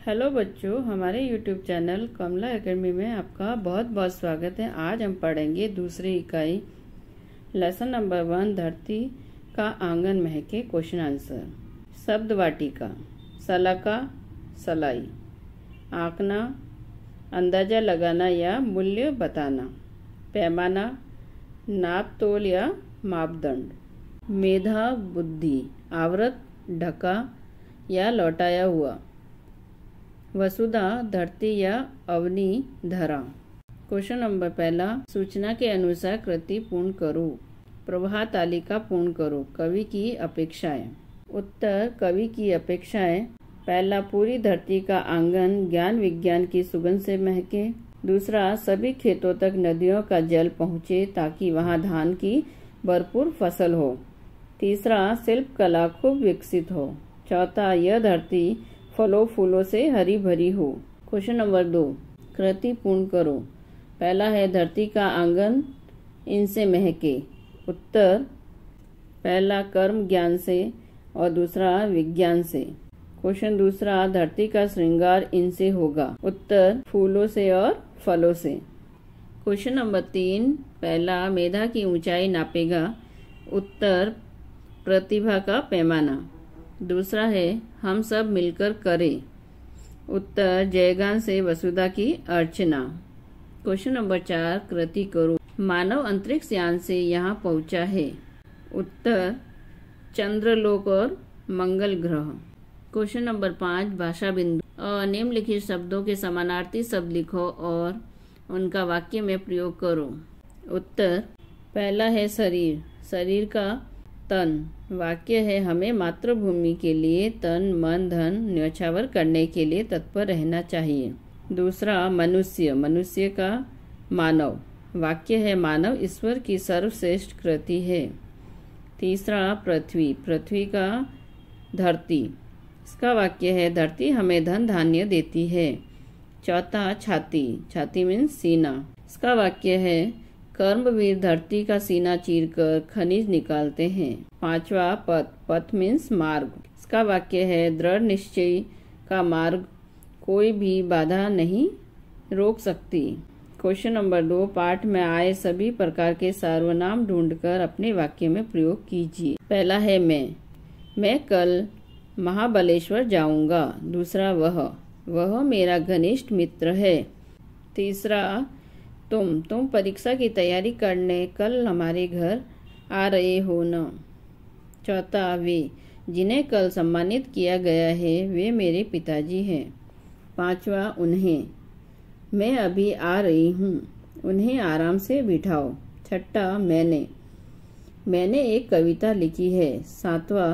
Hello बच्चों, हमारे YouTube channel कमला academy में आपका बहुत बहुत स्वागत है। आज हम पढ़ेंगे दूसरी इकाई लेसन नंबर 1 धरती का आंगन महके क्वेश्चन आंसर। शब्द वाटिका, सलाका सलाई, आंकना अंदाजा लगाना या मूल्य बताना, पैमाना नाप तोल या मापदंड, मेधा बुद्धि आवृत ढका या लौटाया हुआ, वसुधा धरती या अवनी धरा। क्वेश्चन नंबर पहला, सूचना के अनुसार कृति पूर्ण करो। प्रवाह तालिका पूर्ण करो। कवि की अपेक्षाएं। उत्तर, कवि की अपेक्षाएं। पहला, पूरी धरती का आंगन ज्ञान विज्ञान की सुगंध से महके। दूसरा, सभी खेतों तक नदियों का जल पहुँचे ताकि वहां धान की भरपूर फसल हो। तीसरा, शिल्प कला खूब विकसित हो। चौथा, यह धरती फलों फूलों से हरी भरी हो। क्वेश्चन नंबर 2, कृति पूर्ण करो। पहला है धरती का आंगन इनसे महके। उत्तर, पहला कर्म ज्ञान से और दूसरा विज्ञान से। क्वेश्चन दूसरा, धरती का श्रृंगार इनसे होगा। उत्तर, फूलों से और फलों से। क्वेश्चन नंबर 3, पहला मेधा की ऊंचाई नापेगा। उत्तर, प्रतिभा का पैमाना। दूसरा है हम सब मिलकर करें। उत्तर, जयगान से वसुधा की अर्चना। क्वेश्चन नंबर 4, कृति करो। मानव अंतरिक्ष यान से यहाँ पहुँचा है। उत्तर, चंद्रलोक और मंगल ग्रह। क्वेश्चन नंबर 5, भाषा बिंदु। निम्नलिखित शब्दों के समानार्थी शब्द लिखो और उनका वाक्य में प्रयोग करो। उत्तर, पहला है शरीर, शरीर का तन। वाक्य है हमें मातृभूमि के लिए तन मन धन न्यौछावर करने के लिए तत्पर रहना चाहिए। दूसरा, मनुष्य, मनुष्य का मानव। वाक्य है मानव ईश्वर की सर्वश्रेष्ठ कृति है। तीसरा, पृथ्वी, पृथ्वी का धरती। इसका वाक्य है धरती हमें धन धान्य देती है। चौथा, छाती, छाती मीन्स सीना। इसका वाक्य है कर्मवीर धरती का सीना चीरकर खनिज निकालते हैं। पांचवा, पथ, पथ मीन्स मार्ग। इसका वाक्य है दृढ़ निश्चय का मार्ग कोई भी बाधा नहीं रोक सकती। क्वेश्चन नंबर 2, पाठ में आए सभी प्रकार के सर्वनाम ढूंढकर अपने वाक्य में प्रयोग कीजिए। पहला है मैं कल महाबलेश्वर जाऊंगा। दूसरा, वह मेरा घनिष्ठ मित्र है। तीसरा, तुम परीक्षा की तैयारी करने कल हमारे घर आ रहे हो न। चौथा, वे जिन्हें कल सम्मानित किया गया है वे मेरे पिताजी हैं। पांचवा, उन्हें, मैं अभी आ रही हूँ, उन्हें आराम से बिठाओ। छठा, मैंने एक कविता लिखी है। सातवां,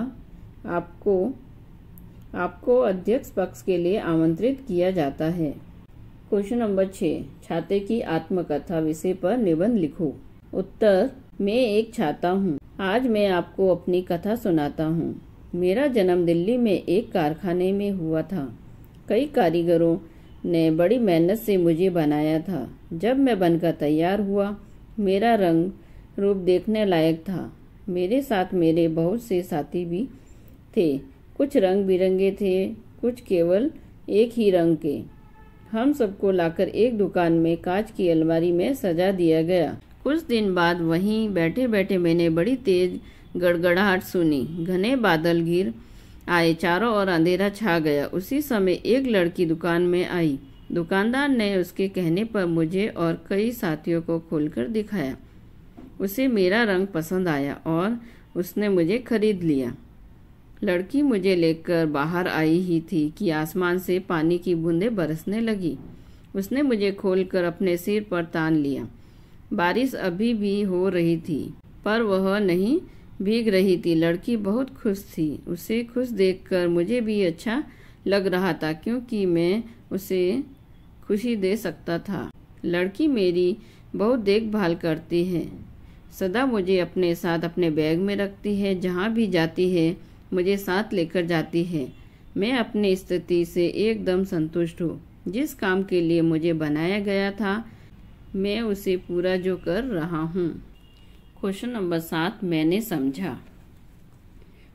आपको अध्यक्ष पक्ष के लिए आमंत्रित किया जाता है। क्वेश्चन नंबर 6, छाते की आत्मकथा विषय पर निबंध लिखो। उत्तर, मैं एक छाता हूँ। आज मैं आपको अपनी कथा सुनाता हूँ। मेरा जन्म दिल्ली में एक कारखाने में हुआ था। कई कारीगरों ने बड़ी मेहनत से मुझे बनाया था। जब मैं बनकर तैयार हुआ, मेरा रंग रूप देखने लायक था। मेरे साथ मेरे बहुत से साथी भी थे। कुछ रंग बिरंगे थे, कुछ केवल एक ही रंग के। हम सबको लाकर एक दुकान में कांच की अलमारी में सजा दिया गया। कुछ दिन बाद वहीं बैठे बैठे मैंने बड़ी तेज गड़गड़ाहट सुनी। घने बादल घिर आए, चारों ओर अंधेरा छा गया। उसी समय एक लड़की दुकान में आई। दुकानदार ने उसके कहने पर मुझे और कई साथियों को खोलकर दिखाया। उसे मेरा रंग पसंद आया और उसने मुझे खरीद लिया। लड़की मुझे लेकर बाहर आई ही थी कि आसमान से पानी की बूंदें बरसने लगी। उसने मुझे खोलकर अपने सिर पर तान लिया। बारिश अभी भी हो रही थी पर वह नहीं भीग रही थी। लड़की बहुत खुश थी। उसे खुश देखकर मुझे भी अच्छा लग रहा था क्योंकि मैं उसे खुशी दे सकता था। लड़की मेरी बहुत देखभाल करती है, सदा मुझे अपने साथ अपने बैग में रखती है। जहाँ भी जाती है मुझे साथ लेकर जाती है। मैं अपनी स्थिति से एकदम संतुष्ट हूँ। जिस काम के लिए मुझे बनाया गया था मैं उसे पूरा जो कर रहा हूँ। क्वेश्चन नंबर 7, मैंने समझा।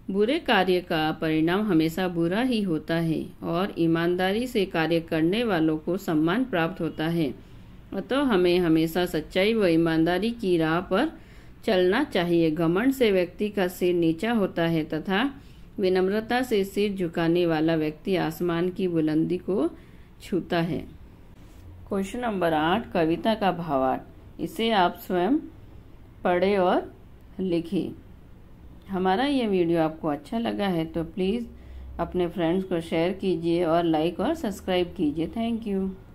बुरे कार्य का परिणाम हमेशा बुरा ही होता है और ईमानदारी से कार्य करने वालों को सम्मान प्राप्त होता है। अतः हमें हमेशा सच्चाई व ईमानदारी की राह पर चलना चाहिए। घमंड से व्यक्ति का सिर नीचा होता है तथा विनम्रता से सिर झुकाने वाला व्यक्ति आसमान की बुलंदी को छूता है। क्वेश्चन नंबर 8, कविता का भावार्थ। इसे आप स्वयं पढ़ें और लिखें। हमारा ये वीडियो आपको अच्छा लगा है तो प्लीज़ अपने फ्रेंड्स को शेयर कीजिए और लाइक और सब्सक्राइब कीजिए। Thank you.